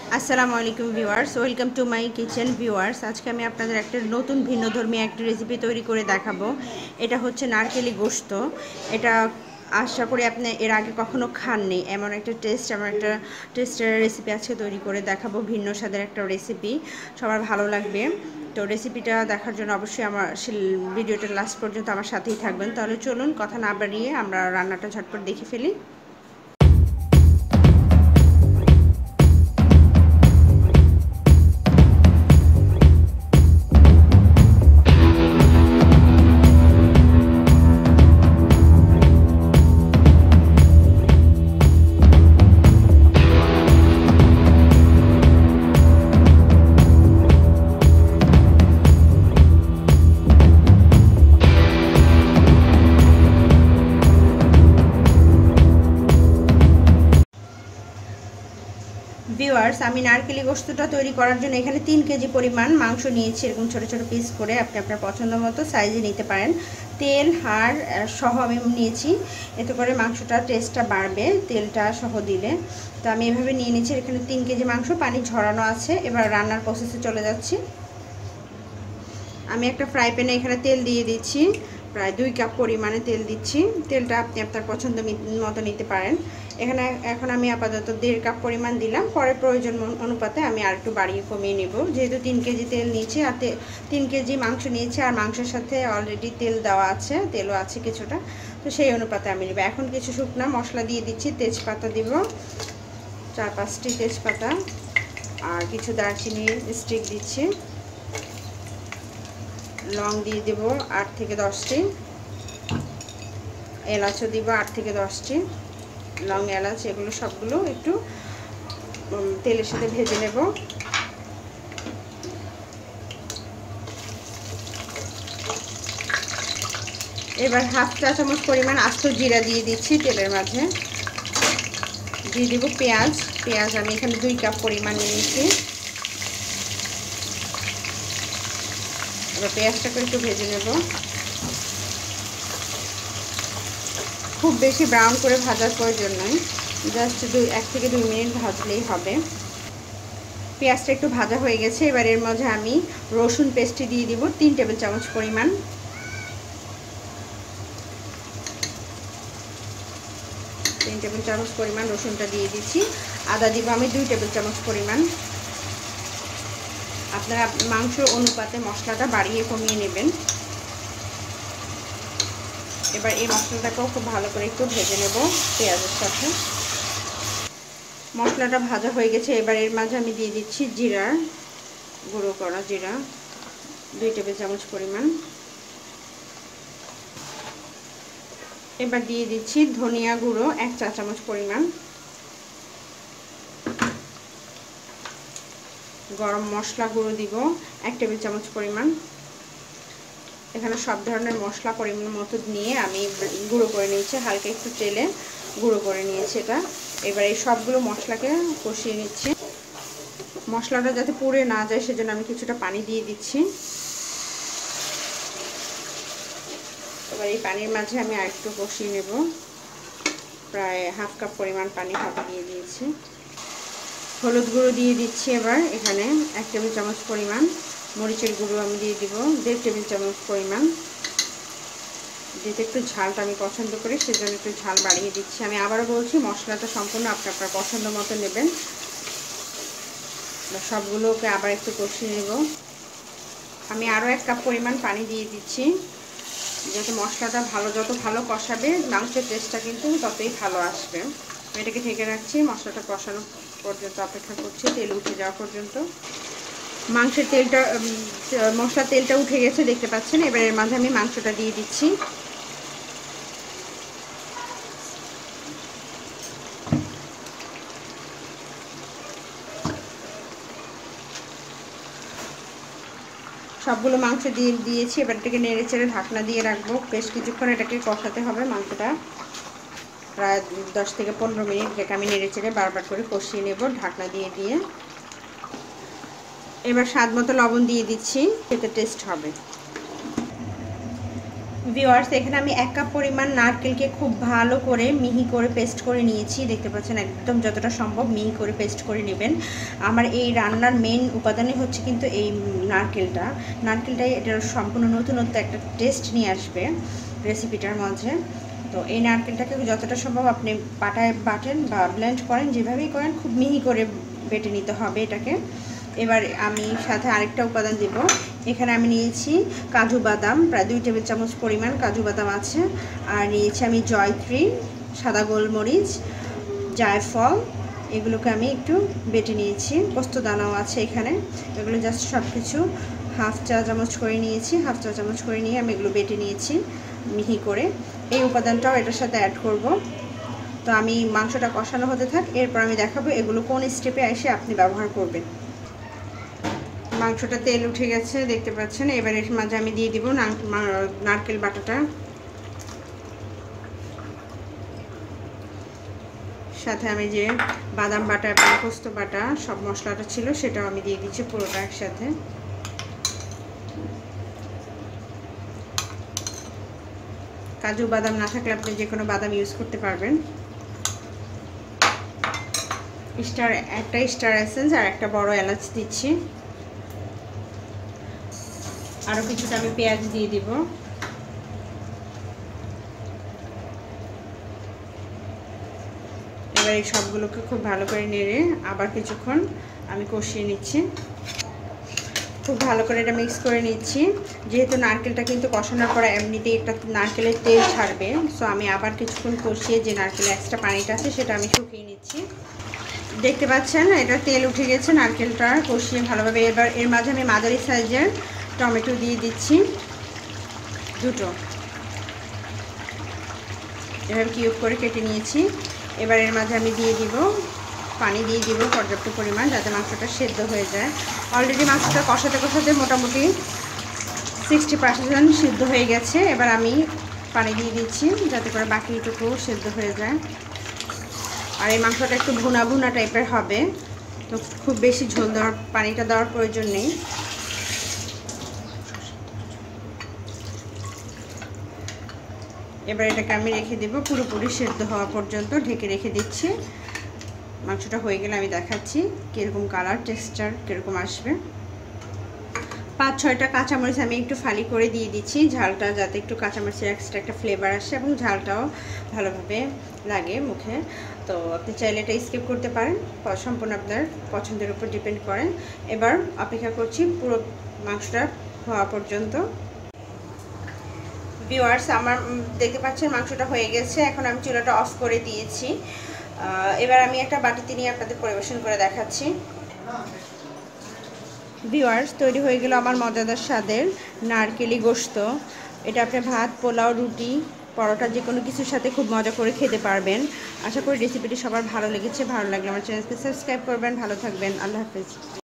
আসসালামু আলাইকুম viewers, welcome to my kitchen viewers. আজকে আমি আপনাদের একটা নতুন ভিন্নধর্মী একটা রেসিপি তৈরি করে দেখাবো। এটা হচ্ছে নারকেলি গোশত। এটা আশা করি আপনি এর আগে কখনো খাননি। এমন একটা টেস্টের রেসিপি আজকে তৈরি করে দেখাবো। ভিন্ন স্বাদের একটা রেসিপি, সবার ভালো লাগবে। তো রেসিপিটা দেখার জন্য অবশ্যই আমার ভিডিওটা লাস্ট পর্যন্ত আমার সাথেই থাকবেন। তাহলে চলুন কথা না বাড়িয়ে আমরা রান্নাটা ঝটপট দেখে ফেলি। ভিউয়ার্স, আমি নারকেলি গোশতটা তৈরি করার জন্য এখানে 3 কেজি পরিমাণ মাংস নিয়েছি। এরকম ছোট ছোট পিস করে আপনি আপনার পছন্দ মতো সাইজে নিতে পারেন। তেল হাড় সহ আমি নিয়েছি, এতে করে মাংসটার টেস্টটা বাড়বে তেলটা সহ দিলে। তো আমি এভাবে নিয়ে নিয়েছি। এখানে 3 কেজি মাংস, পানি ঝরানো আছে। এবার রান্নার প্রসেসে চলে যাচ্ছি। আমি একটা ফ্রাই প্যানে এখানে তেল দিয়ে দিচ্ছি, প্রায় 2 কাপ পরিমাণে তেল দিচ্ছি। তেলটা আপনি আপনার পছন্দ মতো নিতে পারেন। এখন আমি আপাতত 1.5 কাপ পরিমাণ দিলাম। পরে প্রয়োজন অনুপাতে আমি আর একটু বাড়িয়ে কমিয়ে নেব। যেহেতু 3 কেজি তেল নিয়েছি আর 3 কেজি মাংস নিয়েছি, আর মাংসের সাথে অলরেডি তেল দেওয়া আছে, তেলও আছে কিছুটা, তো সেই অনুপাতে আমি নেব। এখন কিছু শুকনো মশলা দিয়ে দিচ্ছি। তেজপাতা দিব, 4-5টি তেজপাতা, আর কিছু দারচিনি স্টিক দিচ্ছি। লং দিয়ে দেব 8 থেকে 10টি, এলাচও দিব 8 থেকে 10টি। লং এলাচ এগুলো সবগুলো একটু তেলের সাথে ভেজে নেব। এবার হাফ চা চামচ পরিমাণ আস্ত জিরা দিয়ে দিচ্ছি তেলের মাঝে। দিয়ে দেব পেঁয়াজ আমি এখানে 2 কাপ পরিমাণ নিয়েছি। এবার পেঁয়াজটাকে একটু ভেজে নেব। খুব বেশি ব্রাউন করে ভাজার প্রয়োজন নয়, জাস্ট 1 থেকে 2 মিনিট ভাজলেই হবে। পেঁয়াজটা একটু ভাজা হয়ে গেছে। এবার এর মাঝে আমি রসুন পেস্টটি দিয়ে দিব 3 টেবিল চামচ পরিমাণ। 3 টেবিল চামচ পরিমাণ রসুনটা দিয়ে দিচ্ছি। আদা দিব আমি 2 টেবিল চামচ পরিমাণ। আপনারা মাংস অনুপাতে মশলাটা বাড়িয়ে কমিয়ে নেবেন। এবার এই মশলাটাকেও খুব ভালো করে একটু ভেজে নেব পেঁয়াজের সাথে। মশলাটা ভাজা হয়ে গেছে। এবার এর মাঝে আমি দিয়ে দিচ্ছি গুঁড়ো করা জিরা 2 টেবিল চামচ পরিমাণ। এবার দিয়ে দিচ্ছি ধনিয়া গুঁড়ো 1 চা চামচ পরিমাণ। গরম মশলা গুঁড়ো দিব 1 টেবিল চামচ পরিমাণ। এখানে সব ধরনের মশলা পরিমাণ মতো নিয়ে আমি গুঁড়ো করে নিয়েছি, হালকা একটু তেলে গুঁড়ো করে নিয়েছি এটা। এবার এই সবগুলো মশলাকে কষিয়ে নিচ্ছি। মশলাটা যাতে পুড়ে না যায় সেজন্য আমি কিছুটা পানি দিয়ে দিচ্ছি। এবার এই পানির মাঝে আমি আরেকটু কষিয়ে নেব। প্রায় হাফ কাপ পরিমাণ পানি দিয়ে দিয়েছি। হলুদ গুঁড়ো দিয়ে দিচ্ছি এবার এখানে 1 টেবিল চামচ পরিমাণ। মরিচের গুঁড়ো আমি দিয়ে দিব 1.5 টেবিল চামচ পরিমাণ। যেহেতু একটু ঝালটা আমি পছন্দ করি সেজন্য একটু ঝাল বাড়িয়ে দিচ্ছি। আমি আবারও বলছি, মশলাটা সম্পূর্ণ আপনার পছন্দ মতো নেবেন। সবগুলোকে আবার একটু কষিয়ে নেব। আমি আরও 1 কাপ পরিমাণ পানি দিয়ে দিচ্ছি। যাতে মশলাটা যত ভালো কষাবে মাংসের টেস্টটা কিন্তু ততই ভালো আসবে। এটাকে ঢেকে রাখছি, মশলাটা কষানো পর্যন্ত অপেক্ষা করছি, তেল উঠে যাওয়া পর্যন্ত। মশলার তেলটা উঠে গেছে দেখতে পাচ্ছেন। এবার এর মাঝে আমি মাংসটা দিয়ে দিচ্ছি। সবগুলো মাংস দিয়ে দিয়েছি। এবার এটাকে নেড়ে চেড়ে ঢাকনা দিয়ে রাখবো। বেশ কিছুক্ষণ এটাকে কষাতে হবে। মাংসটা প্রায় 10 থেকে 15 মিনিট এটাকে আমি নেড়ে চেড়ে বারবার করে কষিয়ে নেব ঢাকনা দিয়ে। এবার স্বাদ মতো লবণ দিয়ে দিচ্ছি, খেতে টেস্ট হবে। ভিউয়ার্স, এখানে আমি 1 কাপ পরিমাণ নারকেলকে খুব ভালো করে মিহি করে পেস্ট করে নিয়েছি। দেখতে পাচ্ছেন একদম যতটা সম্ভব মিহি করে পেস্ট করে নেবেন। আমার এই রান্নার মেন উপাদানই হচ্ছে কিন্তু এই নারকেলটাই এটার সম্পূর্ণ নতুনত্ব একটা টেস্ট নিয়ে আসবে রেসিপিটার মাঝে। তো এই নারকেলটাকে যতটা সম্ভব আপনি পাটায় বাটেন বা ব্লেন্ড করেন, যেভাবেই করেন খুব মিহি করে বেটে নিতে হবে এটাকে। এবার আমি সাথে আরেকটা উপাদান দেব। এখানে আমি নিয়েছি কাজু বাদাম, প্রায় 2 টেবিল চামচ পরিমাণ কাজু বাদাম আছে। আর নিয়েছি আমি জয়ত্রী, সাদা গোলমরিচ, জায়ফল, এগুলোকে আমি একটু বেটে নিয়েছি। পোস্তদানাও আছে এখানে। এগুলো জাস্ট সব কিছু হাফ চা চামচ করে নিয়েছি। হাফ চা চামচ করে নিয়ে আমি এগুলো বেটে নিয়েছি মিহি করে। এই উপাদানটাও এটার সাথে অ্যাড করব। তো আমি মাংসটা কষানো হতে থাক, এরপর আমি দেখাবো এগুলো কোন স্টেপে এসে আপনি ব্যবহার করবেন। মাংসটা তেল উঠে গেছে দেখতে পাচ্ছেন। এবার এর মাঝে আমি দিয়ে দিব নারকেল বাটাটা, সাথে আমি যে বাদাম বাটা এবং পোস্ত বাটা সব মশলাটা ছিল সেটাও আমি দিয়ে দিচ্ছি পুরোটা একসাথে। কাজু বাদাম না থাকলে আপনি যে কোনো বাদাম ইউজ করতে পারবেন। একটা স্টার এসেন্স আর একটা বড় এলাচ দিচ্ছি। আরও কিছুটা আমি পেঁয়াজ দিয়ে দিব। এবার এই সবগুলোকে খুব ভালো করে নেড়ে আবার কিছুক্ষণ আমি কষিয়ে নিচ্ছি। খুব ভালো করে এটা মিক্স করে নিচ্ছি। যেহেতু নারকেলটা কিন্তু কষানোর পরে এমনিতেই একটা নারকেলের তেল ছাড়বে, সো আমি আবার কিছুক্ষণ কষিয়ে যে নারকেলের এক্সট্রা পানিটা আছে সেটা আমি শুকিয়ে নিচ্ছি। দেখতে পাচ্ছেন এটা তেল উঠে গেছে নারকেলটা কষিয়ে ভালোভাবে। এবার এর মাঝে আমি মাঝারি সাইজের টমেটো দিয়ে দিচ্ছি, 2টো, এভাবে কিউব করে কেটে নিয়েছি। এবার এর মাঝে আমি দিয়ে দিব পানি, দিয়ে দিব পর্যাপ্ত পরিমাণ যাতে মাংসটা সেদ্ধ হয়ে যায়। অলরেডি মাংসটা কষাতে কষাতে মোটামুটি 60% সিদ্ধ হয়ে গেছে। এবার আমি পানি দিয়ে দিচ্ছি যাতে করে বাকিটুকু সেদ্ধ হয়ে যায়। আর এই মাংসটা একটু ভুনা ভুনা টাইপের হবে, তো খুব বেশি ঝোল পানিটা দেওয়ার প্রয়োজন নেই। এবার এটাকে আমি রেখে দেব পুরোপুরি সেদ্ধ হওয়া পর্যন্ত, ঢেকে রেখে দিচ্ছি। মাংসটা হয়ে গেলে আমি দেখাচ্ছি কীরকম কালার, টেক্সচার কীরকম আসবে। 5-6টা কাঁচামরিচ আমি একটু ফালি করে দিয়ে দিচ্ছি, ঝালটা যাতে একটু কাঁচামরিচের এক্সট্রা একটা ফ্লেভার আসে এবং ঝালটাও ভালোভাবে লাগে মুখে। তো আপনি চাইলে এটা স্কিপ করতে পারেন, সম্পূর্ণ আপনার পছন্দের উপর ডিপেন্ড করে। এবার অপেক্ষা করছি পুরো মাংসটা হওয়া পর্যন্ত। ভিউয়ার্স, আমার দেখতে পাচ্ছেন মাংসটা হয়ে গেছে। এখন আমি চুলাটা অফ করে দিয়েছি। এবার আমি একটা বাটিতে নিয়ে আপনাদের পরিবেশন করে দেখাচ্ছি। ভিউয়ার্স, তৈরি হয়ে গেল আমার মজাদার স্বাদের নারকেলি গোশত। এটা আপনি ভাত, পোলাও, রুটি, পরোটা যে কোনো কিছুর সাথে খুব মজা করে খেতে পারবেন। আশা করি রেসিপিটি সবার ভালো লেগেছে। ভালো লাগলে আমার চ্যানেলকে সাবস্ক্রাইব করবেন। ভালো থাকবেন। আল্লাহ হাফেজ।